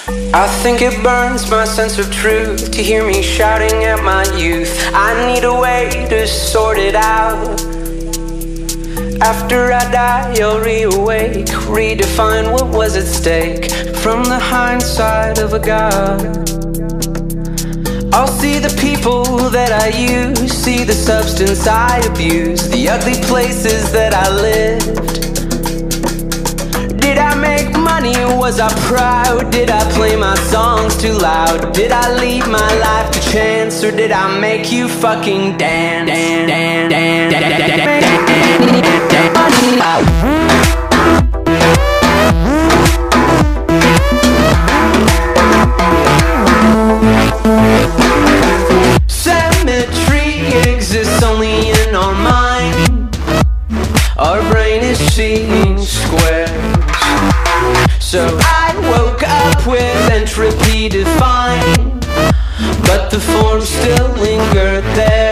I think it burns my sense of truth to hear me shouting at my youth. I need a way to sort it out. After I die, I'll reawake, redefine what was at stake from the hindsight of a god. I'll see the people that I use, see the substance I abuse, the ugly places that I lived. Did I make money? Was I proud? Did I play my songs too loud? Did I leave my life to chance, or did I make you fucking dance? Symmetry exists only in our mind. Our brain is seeing squares. So I woke up with entropy defined, but the form still lingered there.